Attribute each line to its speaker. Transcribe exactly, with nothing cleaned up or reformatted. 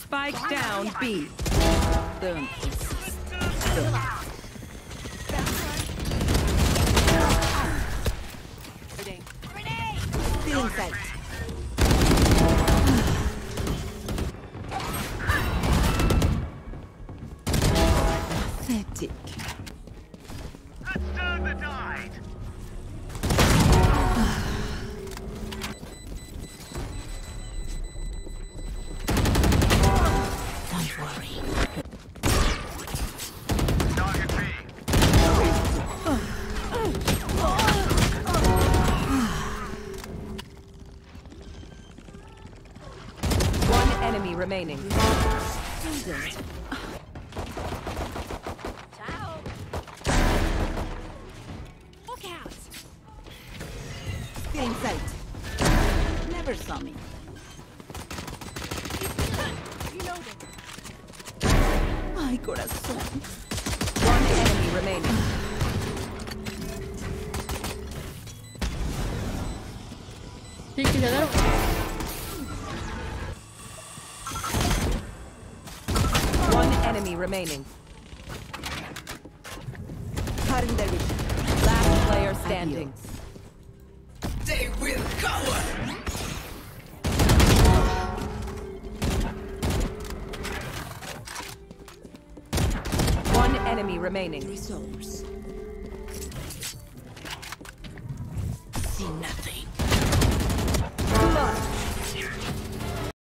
Speaker 1: Spike down B.
Speaker 2: Don't insist. Feeling sight. Pathetic.
Speaker 3: Let's turn the tide.
Speaker 2: Don't worry.
Speaker 3: Target B.
Speaker 1: One enemy remaining.
Speaker 2: Student.
Speaker 4: Look out!
Speaker 2: Feeling sight. Never saw me.
Speaker 4: Reloading.
Speaker 2: My corazón.
Speaker 1: One enemy remaining.
Speaker 5: Sí, que se agarró.
Speaker 1: One enemy remaining.
Speaker 2: Cutting their vision.
Speaker 1: Last player standing.
Speaker 2: They will cover.
Speaker 1: One enemy remaining.
Speaker 2: Resource. See nothing.